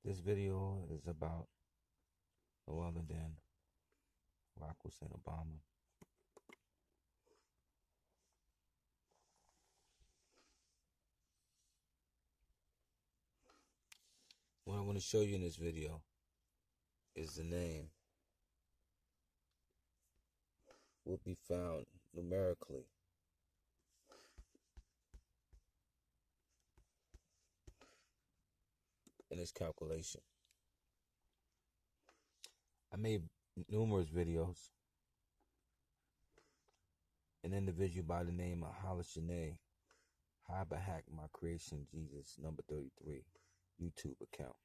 This video is about no other than Barack Hussein Obama. What I want to show you in this video is the name will be found numerically in this calculation. I made numerous videos. An individual by the name of Hala Shanae Habahak, My Creation Jesus, number 33, YouTube account.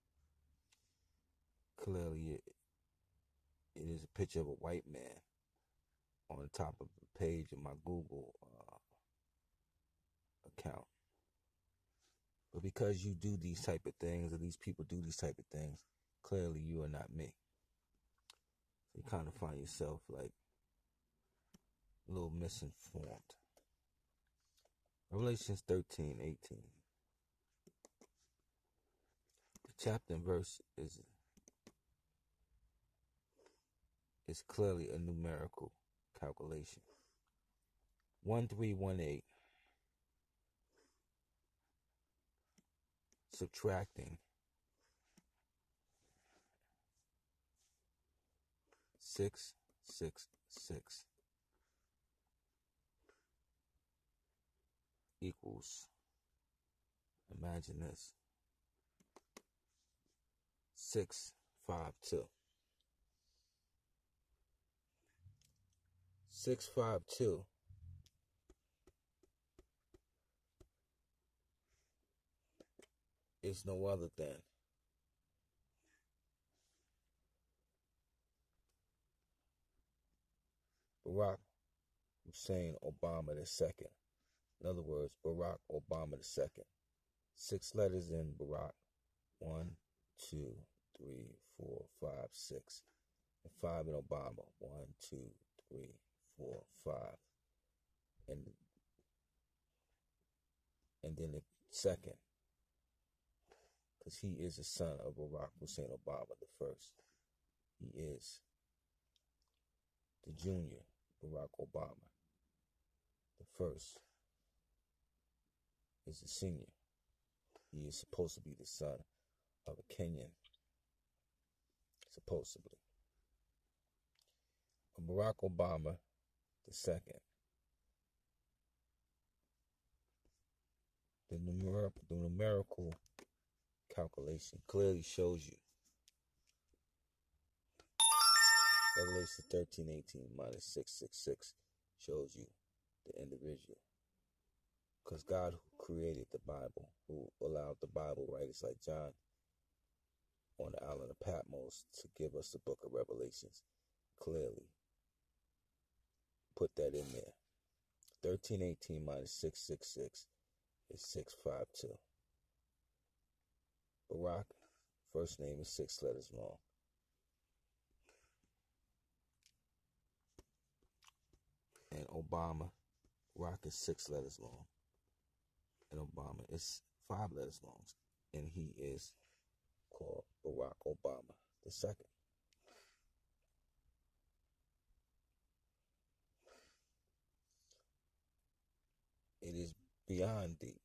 Clearly, it is a picture of a white man on the top of the page of my Google account. But because you do these type of things, or these people do these type of things, clearly you are not me. So you kind of find yourself like a little misinformed. Revelations 13:18. The chapter and verse is clearly a numerical calculation. 1318 subtracting 666 equals, imagine this, 652. 652 is no other than Barack Hussein Obama II. In other words, Barack Obama II. 6 letters in Barack. 1, 2, 3, 4, 5, 6. And 5 in Obama. 1, 2, 3, 4, 5. And then the second, because he is the son of Barack Hussein Obama the first. He is the junior Barack Obama. The first is the senior. He is supposed to be the son of a Kenyan, supposedly. Barack Obama the second. The numerical calculation clearly shows you. Revelation 13:18 minus 666 shows you the individual. Because God, who created the Bible, who allowed the Bible writers like John on the island of Patmos to give us the book of Revelations, clearly put that in there. 13:18 minus 666 is 652. Barack, first name is 6 letters long. And Obama, Barack is 6 letters long. And Obama is 5 letters long. And he is called Barack Obama the second. It is beyond deep.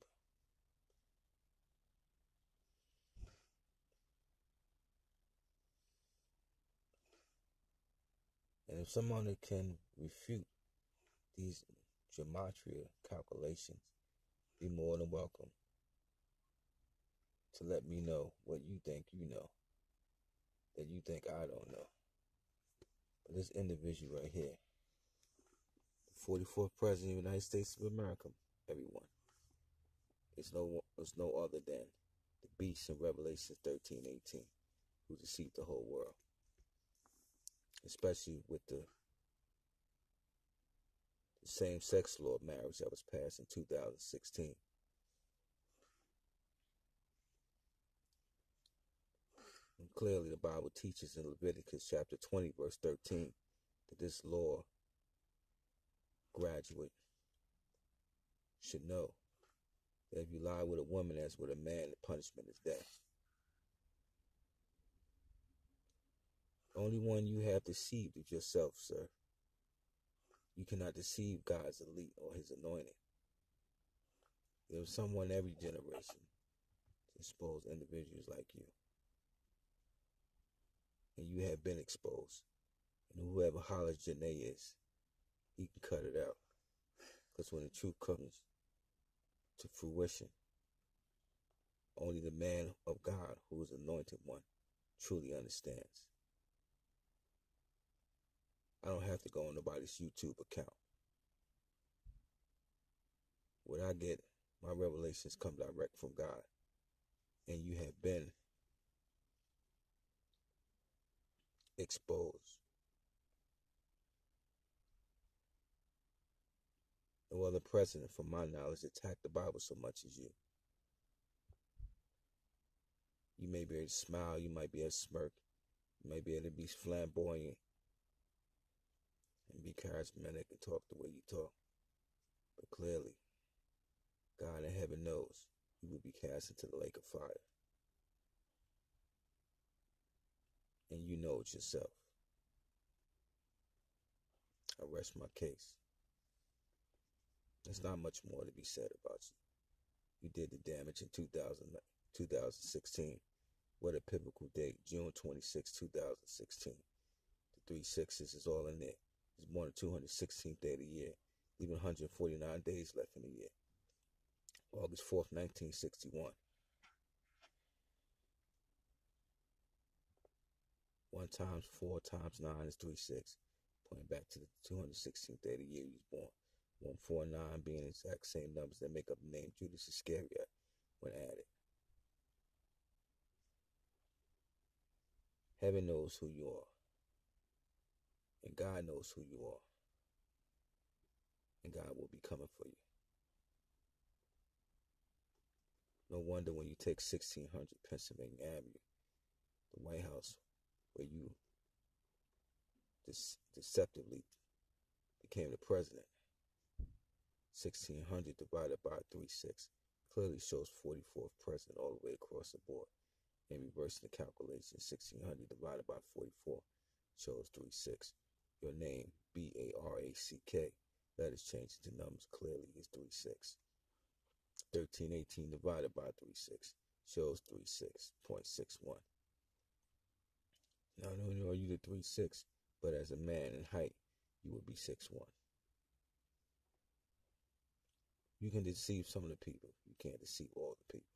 And if someone can refute these gematria calculations, be more than welcome to let me know what you think you know, that you think I don't know. But this individual right here, the 44th President of the United States of America, everyone, is no other than the beast in Revelation 13:18, who deceived the whole world, especially with the same-sex law of marriage that was passed in 2016. And clearly the Bible teaches in Leviticus chapter 20, verse 13, that this law graduate should know that if you lie with a woman as with a man, the punishment is death. only one you have deceived is yourself, sir. You cannot deceive God's elite or his anointing. There is someone every generation to expose individuals like you. And you have been exposed. And whoever hollers Janae is, he can cut it out. Because when the truth comes to fruition, only the man of God, who is anointed one, truly understands. I don't have to go on nobody's YouTube account. What I get, my revelations come direct from God. And you have been exposed. No other president, from my knowledge, attacked the Bible so much as you. You may be able to smile, you might be able to smirk, you might be able to be flamboyant and be charismatic and talk the way you talk. But clearly, God in heaven knows you will be cast into the lake of fire. And you know it yourself. I rest my case. There's not much more to be said about you. You did the damage in 2016. What a pivotal date, June 26, 2016. The 3 6s is all in there. It's born the 216th day of the year, leaving 149 days left in the year. August 4th, 1961. 1 times 4 times 9 is 36. Pointing back to the 216th day of the year he was born. 149 being the exact same numbers that make up the name Judas Iscariot when added. Heaven knows who you are. And God knows who you are. And God will be coming for you. No wonder when you take 1600 Pennsylvania Avenue, the White House, where you deceptively became the president, 1600 divided by 36 clearly shows 44th president all the way across the board. And reversing the calculation, 1600 divided by 44 shows 36. Your name, B-A-R-A-C-K, letters changed into numbers clearly is 36. 1318 divided by 36 shows 36.61. Not only are you the 36, but as a man in height, you would be 6'1". You can deceive some of the people. You can't deceive all the people.